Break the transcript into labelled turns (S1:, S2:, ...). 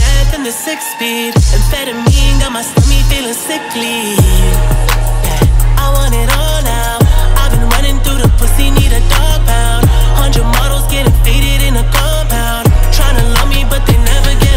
S1: fast in the 6-speed. Amphetamine got my stummy feeling sickly. Yeah, I want it all now. I've been running through the pussy, need a dog pound. 100 models getting faded in a compound. Tryna love me, but they never get